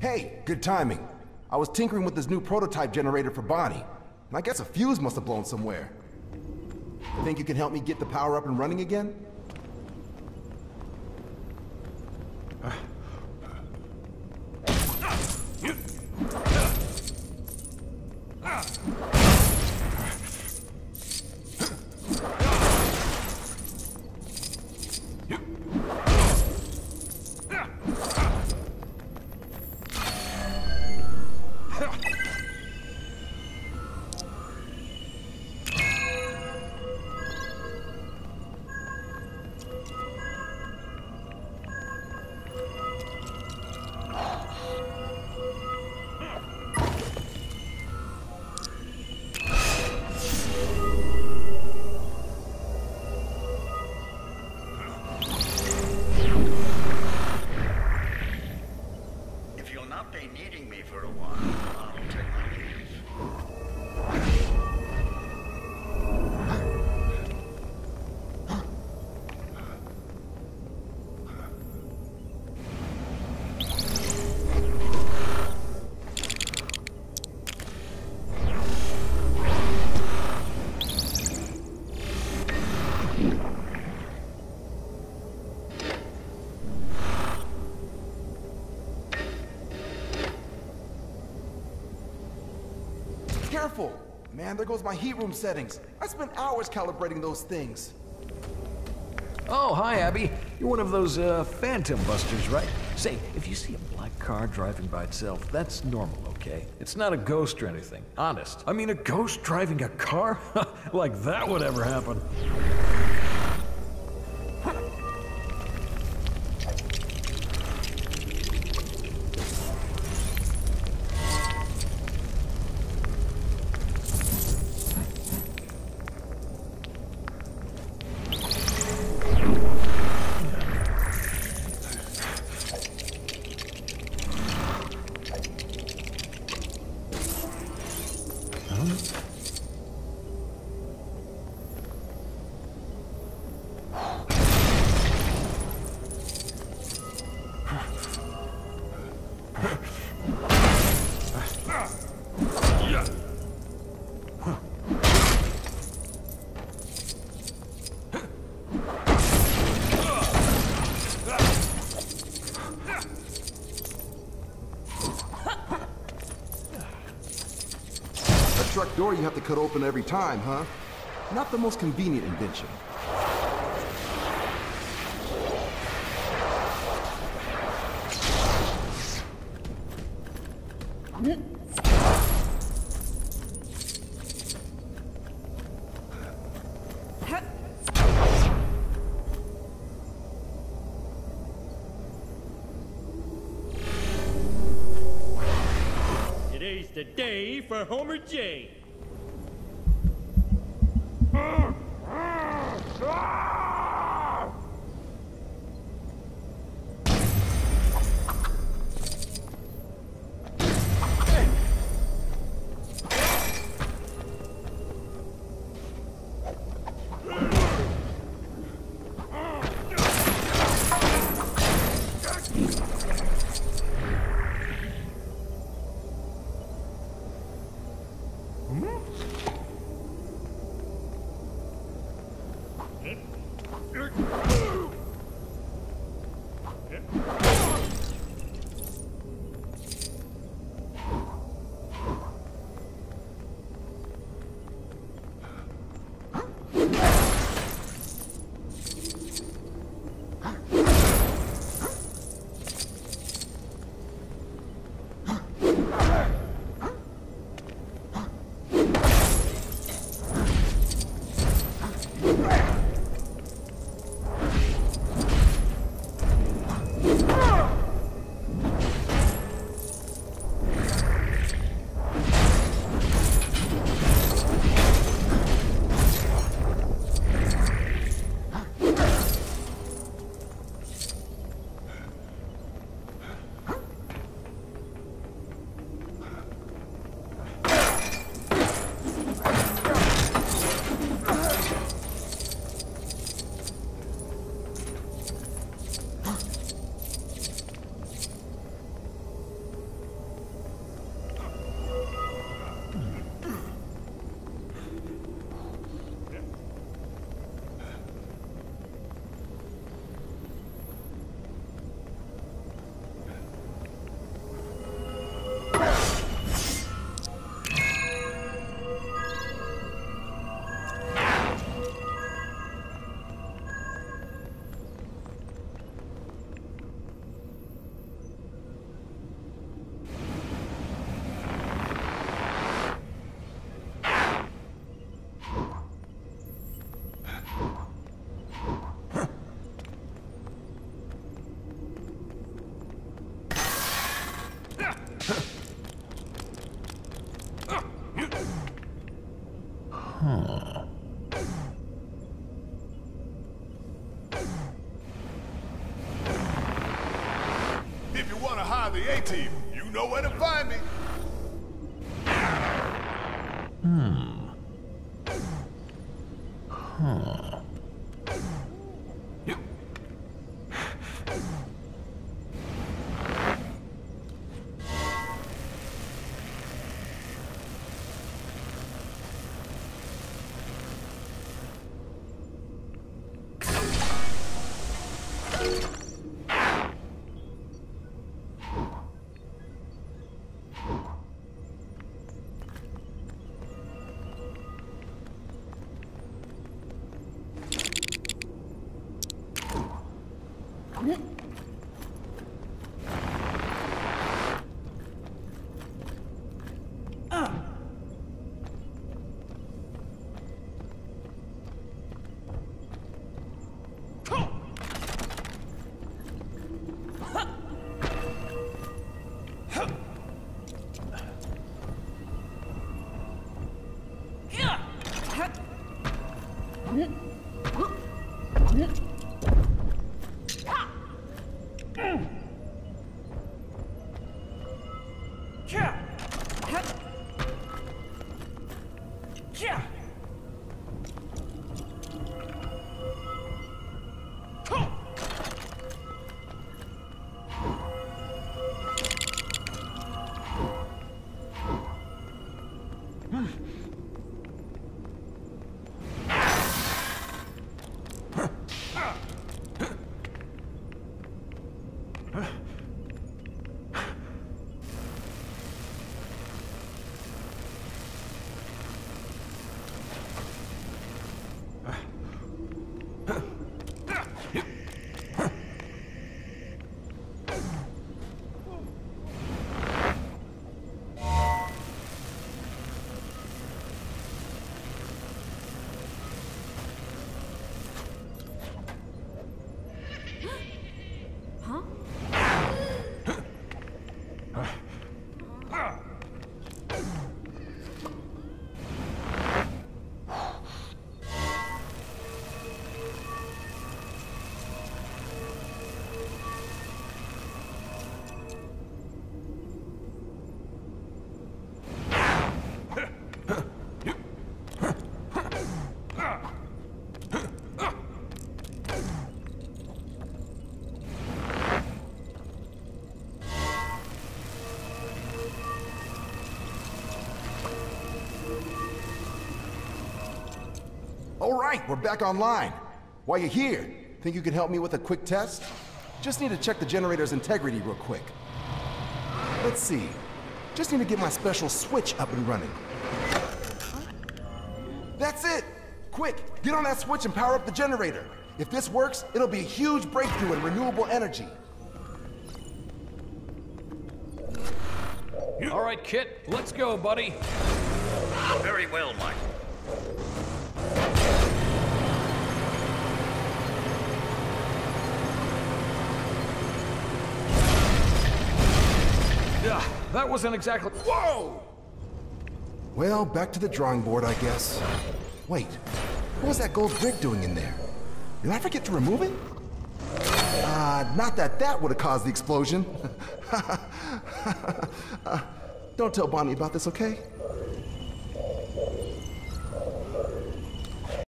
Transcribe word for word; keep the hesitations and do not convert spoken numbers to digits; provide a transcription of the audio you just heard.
Hey, good timing. I was tinkering with this new prototype generator for Bonnie, and I guess a fuse must have blown somewhere. You think you can help me get the power up and running again? Careful! Man, there goes my heat room settings. I spent hours calibrating those things. Oh, hi, Abby. You're one of those, uh, phantom busters, right? Say, if you see a black car driving by itself, that's normal, okay? It's not a ghost or anything. Honest. I mean, a ghost driving a car? Like that would ever happen. Truck door you have to cut open every time, huh? Not the most convenient invention. Today's the day for Homer J. Hmm? Huh. If you want to hire the A-Team, you know where to find me. Hmm. Huh. All right, we're back online. While you're here, think you could help me with a quick test? Just need to check the generator's integrity real quick. Let's see. Just need to get my special switch up and running. That's it! Quick, get on that switch and power up the generator. If this works, it'll be a huge breakthrough in renewable energy. All right, Kit, let's go, buddy. Very well, Mike. Yeah, that wasn't exactly... Whoa! Well, back to the drawing board, I guess. Wait, what was that gold brick doing in there? Did I forget to remove it? Uh, not that that would have caused the explosion. uh, don't tell Bonnie about this, okay?